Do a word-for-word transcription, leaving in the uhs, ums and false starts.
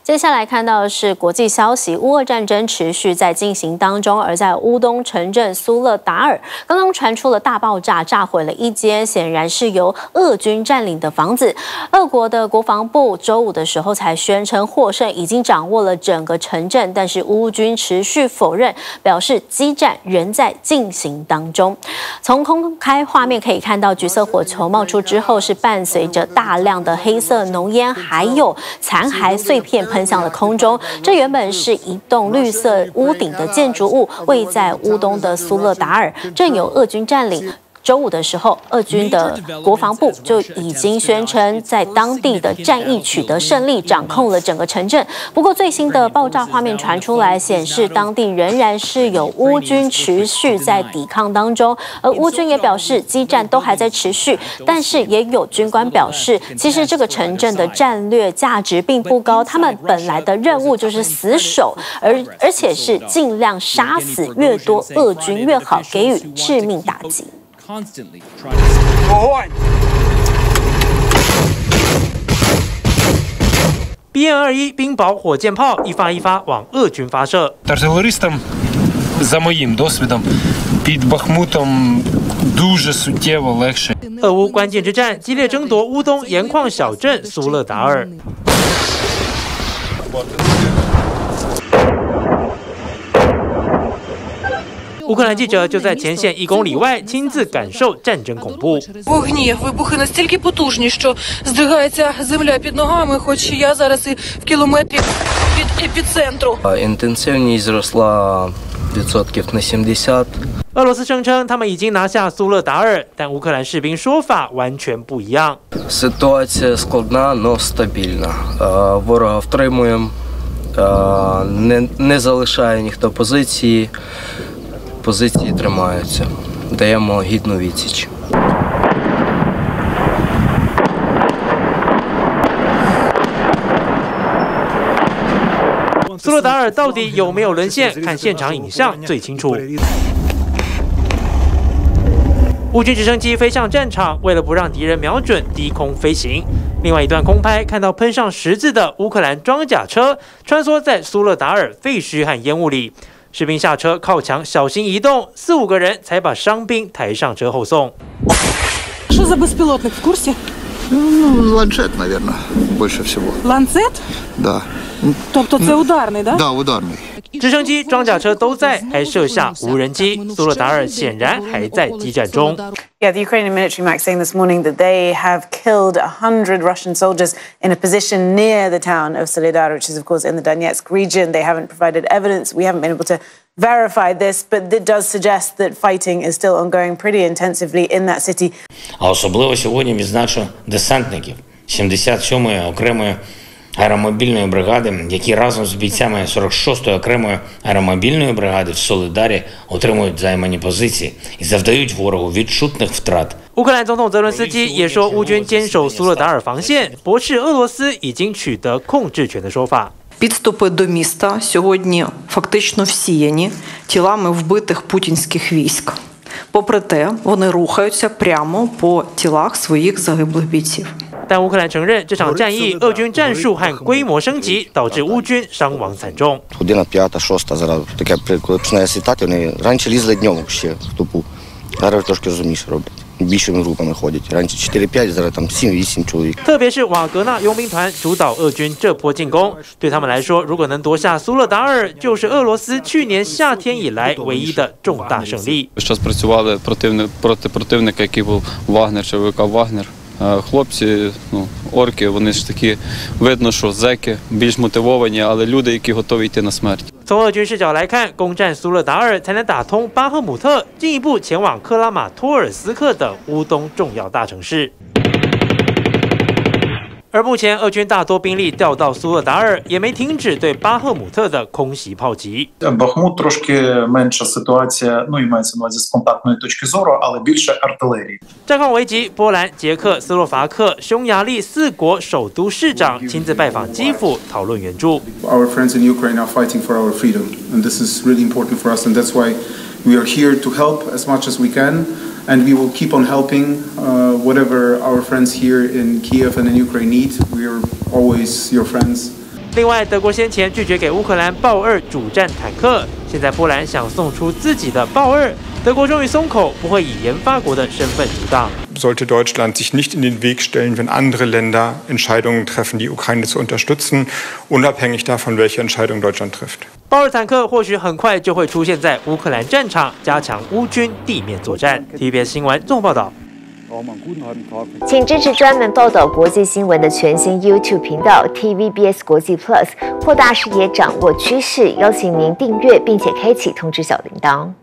接下来看到的是国际消息，乌俄战争持续在进行当中，而在乌东城镇苏勒达尔，刚刚传出了大爆炸，炸毁了一间显然是由俄军占领的房子。俄国的国防部周五的时候才宣称获胜，已经掌握了整个城镇，但是乌军持续否认，表示激战仍在进行当中。从公开画面可以看到，橘色火球冒出之后，是伴随着大量的黑色浓烟，还有残骸碎片喷向了空中。这原本是一栋绿色屋顶的建筑物，位在乌东的苏勒达尔，正由俄军占领。周五的时候，俄军的国防部就已经宣称，在当地的战役取得胜利，掌控了整个城镇。不过，最新的爆炸画面传出来，显示当地仍然是有乌军持续在抵抗当中，而乌军也表示，激战都还在持续。但是，也有军官表示，其实这个城镇的战略价值并不高，他们本来的任务就是死守，而而且是尽量杀死越多俄军越好，给予致命打击。 Constantly try to B N 二一冰雹火箭炮一发一发往俄军发射。 Артилеристам, за моїм досвідом, під Бахмутом дуже суттєво легше. 俄乌关键之战激烈争夺乌东盐矿小镇苏勒达尔。乌克兰记者就在前线一公里外亲自感受战争恐怖。 Вогні, вибухи настільки потужні, що здригається земля під ногами, хоч я зараз і в кілометрі від епіцентру. Інтенсивність зросла відсотків на сімдесят. 俄罗斯声称他们已经拿下苏勒达尔，但乌克兰士兵说法完全不一样。 Ситуація складна, но стабільна. Ворога втримуємо, не, не залишає ніхто позиції. Позиції тримаються, даємо гідну відсіч. 苏勒达尔到底有没有沦陷？看现场影像最清楚。乌军直升机飞上战场，为了不让敌人瞄准，低空飞行。另外一段空拍看到喷上十字的乌克兰装甲车穿梭在苏勒达尔废墟和烟雾里。士兵下车靠墙小心移动，四五个人才把伤兵抬上车后送。 Что за беспилотник в курсе? Ну, ланцет, наверное, больше всего. Ланцет? Да. Тобто це ударний, да? Да, ударный. 直升机、装甲车都在，还射下无人机。苏勒达尔显然还在激战中。 Yeah, the Ukrainian military might saying this morning that they have killed one hundred Russian soldiers in a position near the town of Soledar, which is, of course, in the Donetsk region. They haven't provided evidence. We haven't been able to verify this, but it does suggest that fighting is still ongoing pretty intensively in that city. А особливо сьогодні відзначу десантників сімдесят сьомої окремої аеромобільної бригади, які разом з бійцями сорок шостої окремої аеромобільної бригади в Солидарі отримують займані позиції і завдають ворогу відчутних втрат. 乌克兰总统泽伦斯基也说，乌军坚守苏勒达尔防线，驳斥俄罗斯已经取得控制权的说法。 Підступи до міста сьогодні фактично всіяні тілами вбитих путінських військ. Попри те, вони рухаються прямо по тілах своїх загиблих бійців. 但乌克兰承认，这场战役俄军战术和规模升级，导致乌军伤亡惨重。 Година п'ята, шоста зараз таке, коли починає світати, вони раніше лізли днем ще в тупу. Зараз трошки розумніше роблять. Більшими групами ходять. Раніше чотири п'ять, зараз там сім вісім чоловік. 特别是瓦格纳佣兵团主导俄军这波进攻，对他们来说，如果能夺下苏勒达尔，就是俄罗斯去年夏天以来唯一的重大胜利。 Що спрацювали противник проти противника, який був Вагнер чи ВК Вагнер. Хлопці, ну, орки, вони ж такі, видно, що зеки більш мотивовані, але люди, які готові йти на смерть. 从俄军视角来看，攻占苏勒达尔才能打通巴赫姆特，进一步前往克拉马托尔斯克等乌东重要大城市。而目前，俄军大多兵力调到苏勒达尔，也没停止对巴赫姆特的空袭炮击。 Бахмут трошки менша ситуація, ну і мається на увазі з контактної точки зору, але більше артилерії. 战况危急，波兰、捷克、斯洛伐克、匈牙利四国首都市长亲自拜访基辅，讨论援助。 Our friends in Ukraine are fighting for our freedom, and this is really important for us, and that's why we are here to help as much as we can. And we will keep on helping uh, whatever our friends here in Kiev and in Ukraine need. We are always your friends. 另外，德国先前拒绝给乌克兰豹二主战坦克，现在波兰想送出自己的豹二，德国终于松口，不会以研发国的身份阻挡。 Sollte Deutschland sich nicht in den Weg stellen, wenn andere Länder Entscheidungen treffen, die Ukraine zu unterstützen, unabhängig davon, welche Entscheidung Deutschland trifft. 豹二坦克或许很快就会出现在乌克兰战场，加强乌军地面作战。T V B S 新闻综合报道。 请支持专门报道国际新闻的全新 YouTube 频道 T V B S 国际 Plus， 扩大视野，掌握趋势。邀请您订阅并且开启通知小铃铛。